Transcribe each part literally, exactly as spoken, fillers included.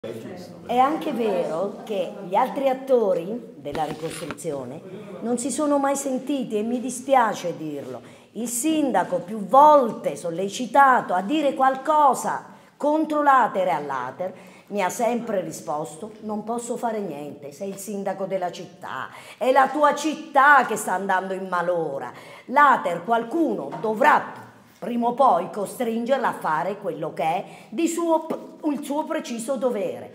È anche vero che gli altri attori della ricostruzione non si sono mai sentiti, e mi dispiace dirlo. Il sindaco più volte sollecitato a dire qualcosa contro l'Ater e all'Ater mi ha sempre risposto: non posso fare niente, sei il sindaco della città, è la tua città che sta andando in malora. L'Ater qualcuno dovrà prima o poi costringerla a fare quello che è di suo, il suo preciso dovere.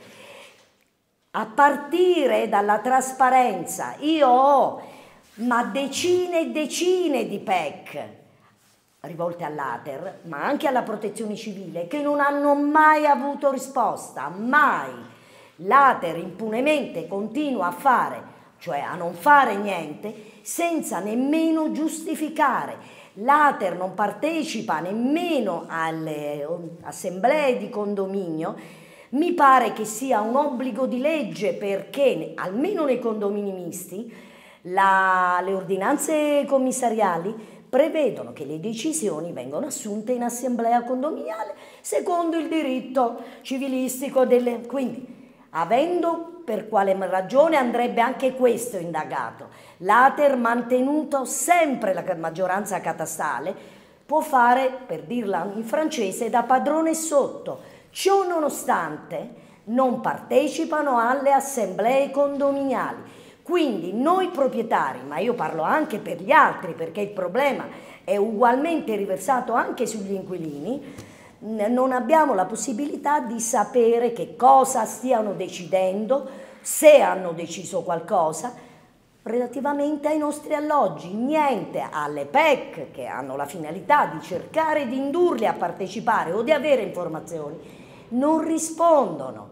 A partire dalla trasparenza, io ho ma decine e decine di P E C rivolte all'Ater, ma anche alla protezione civile, che non hanno mai avuto risposta, mai. L'Ater impunemente continua a fare, cioè a non fare niente, senza nemmeno giustificare. L'Ater non partecipa nemmeno alle assemblee di condominio. Mi pare che sia un obbligo di legge, perché almeno nei condomini misti la, le ordinanze commissariali prevedono che le decisioni vengono assunte in assemblea condominiale secondo il diritto civilistico delle... Quindi, avendo per quale ragione andrebbe anche questo indagato, l'Ater mantenuto sempre la maggioranza catastale, può fare, per dirla in francese, da padrone sotto. Ciò nonostante non partecipano alle assemblee condominiali. Quindi noi proprietari, ma io parlo anche per gli altri, perché il problema è ugualmente riversato anche sugli inquilini, non abbiamo la possibilità di sapere che cosa stiano decidendo, se hanno deciso qualcosa relativamente ai nostri alloggi. Niente. Alle P E C, che hanno la finalità di cercare di indurli a partecipare o di avere informazioni, non rispondono.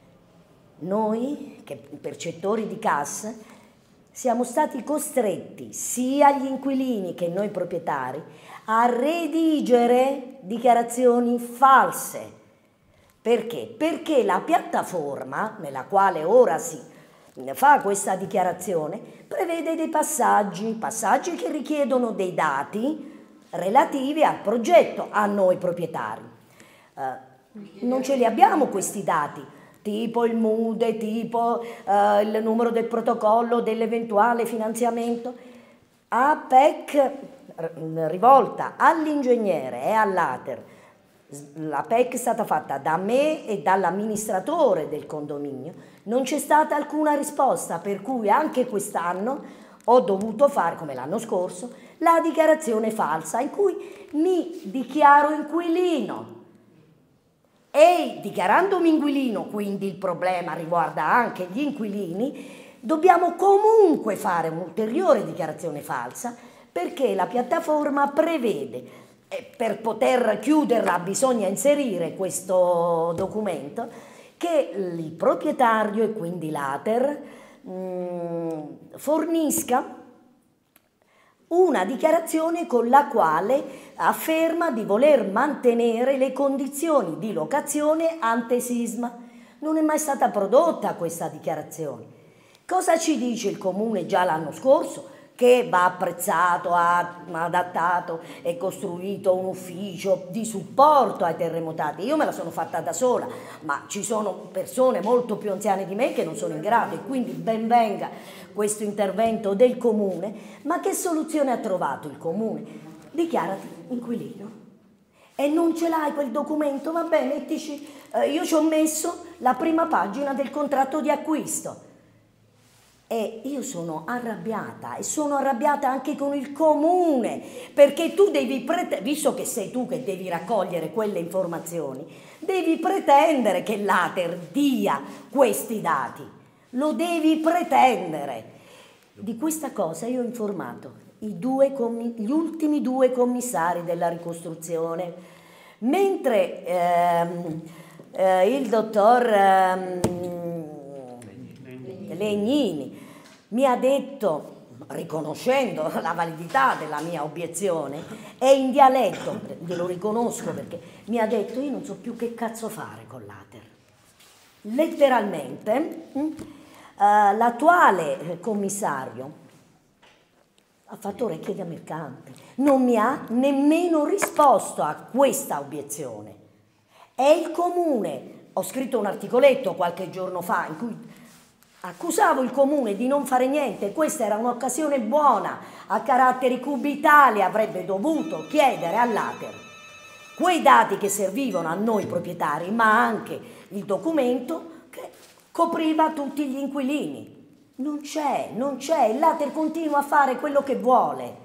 Noi, che percettori di C A S, siamo stati costretti, sia gli inquilini che noi proprietari, a redigere dichiarazioni false. Perché? Perché la piattaforma nella quale ora si fa questa dichiarazione prevede dei passaggi, passaggi che richiedono dei dati relativi al progetto, a noi proprietari. Eh, non ce li abbiamo questi dati, tipo il MUDE, tipo eh, il numero del protocollo, dell'eventuale finanziamento. A P E C rivolta all'ingegnere e all'Ater, la P E C è stata fatta da me e dall'amministratore del condominio, non c'è stata alcuna risposta, per cui anche quest'anno ho dovuto fare, come l'anno scorso, la dichiarazione falsa in cui mi dichiaro inquilino. E dichiarandomi inquilino, quindi il problema riguarda anche gli inquilini, dobbiamo comunque fare un'ulteriore dichiarazione falsa, perché la piattaforma prevede, e per poter chiuderla bisogna inserire questo documento, che il proprietario, e quindi l'Ater, fornisca una dichiarazione con la quale afferma di voler mantenere le condizioni di locazione ante-sisma. Non è mai stata prodotta questa dichiarazione. Cosa ci dice il Comune già l'anno scorso? Che va apprezzato, ha adattato e costruito un ufficio di supporto ai terremotati. Io me la sono fatta da sola, ma ci sono persone molto più anziane di me che non sono in grado, e quindi ben venga questo intervento del Comune. Ma che soluzione ha trovato il Comune? Dichiarati inquilino. E non ce l'hai quel documento? Va bene, mettici, eh, io ci ho messo la prima pagina del contratto di acquisto. E io sono arrabbiata, e sono arrabbiata anche con il Comune, perché tu devi pretendere, visto che sei tu che devi raccogliere quelle informazioni, devi pretendere che l'Ater dia questi dati, lo devi pretendere. Di questa cosa io ho informato i due, gli ultimi due commissari della ricostruzione, mentre ehm, eh, il dottor ehm, Legnini mi ha detto, riconoscendo la validità della mia obiezione, e in dialetto, glielo riconosco perché mi ha detto: io non so più che cazzo fare con l'Ater. Letteralmente, uh, l'attuale commissario ha fatto orecchie da mercante, non mi ha nemmeno risposto a questa obiezione. È il Comune ho scritto un articoletto qualche giorno fa in cui accusavo il comune di non fare niente. Questa era un'occasione buona, a caratteri cubitali avrebbe dovuto chiedere all'Ater quei dati che servivano a noi proprietari, ma anche il documento che copriva tutti gli inquilini. Non c'è, non c'è, l'Ater continua a fare quello che vuole.